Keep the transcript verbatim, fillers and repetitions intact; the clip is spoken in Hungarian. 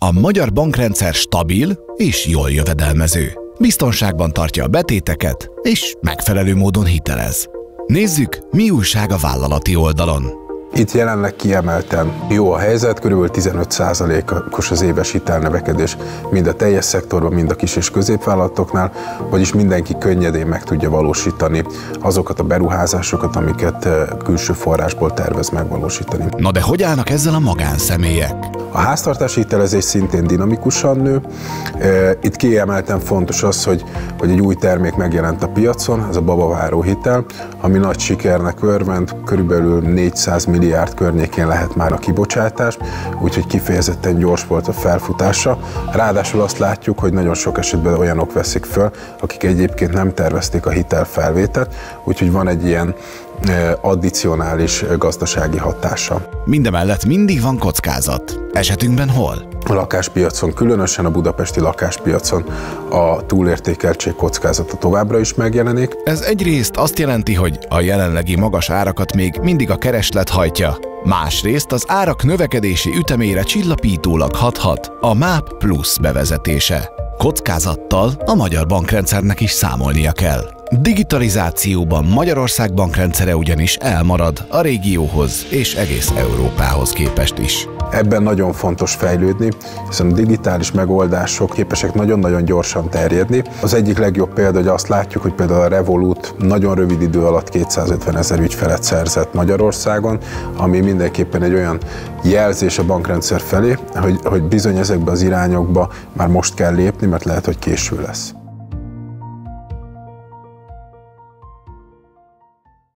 A magyar bankrendszer stabil és jól jövedelmező. Biztonságban tartja a betéteket, és megfelelő módon hitelez. Nézzük, mi újság a vállalati oldalon. Itt jelenleg kiemelten jó a helyzet, körülbelül tizenöt százalékos az éves hitelnövekedés mind a teljes szektorban, mind a kis- és középvállalatoknál, vagyis mindenki könnyedén meg tudja valósítani azokat a beruházásokat, amiket külső forrásból tervez megvalósítani. Na de hogy állnak ezzel a magánszemélyek? A háztartási hitelezés szintén dinamikusan nő. Itt kiemelten fontos az, hogy, hogy egy új termék megjelent a piacon, ez a babaváró hitel, ami nagy sikernek örvend, körülbelül négyszáz milliárd környékén lehet már a kibocsátás, úgyhogy kifejezetten gyors volt a felfutása. Ráadásul azt látjuk, hogy nagyon sok esetben olyanok veszik föl, akik egyébként nem tervezték a hitelfelvételt, úgyhogy van egy ilyen addicionális gazdasági hatása. Mindemellett mindig van kockázat. Esetünkben hol? A lakáspiacon, különösen a budapesti lakáspiacon a túlértékeltség kockázata továbbra is megjelenik. Ez egyrészt azt jelenti, hogy a jelenlegi magas árakat még mindig a kereslet hajtja, másrészt az árak növekedési ütemére csillapítólag hathat a MÁP Plusz bevezetése. Kockázattal a magyar bankrendszernek is számolnia kell. Digitalizációban Magyarország bankrendszere ugyanis elmarad a régióhoz és egész Európához képest is. Ebben nagyon fontos fejlődni, hiszen a digitális megoldások képesek nagyon-nagyon gyorsan terjedni. Az egyik legjobb példa, hogy azt látjuk, hogy például a Revolut nagyon rövid idő alatt kétszázötven ezer ügyfelet szerzett Magyarországon, ami mindenképpen egy olyan jelzés a bankrendszer felé, hogy, hogy bizony ezekbe az irányokba már most kell lépni, mert lehet, hogy késő lesz.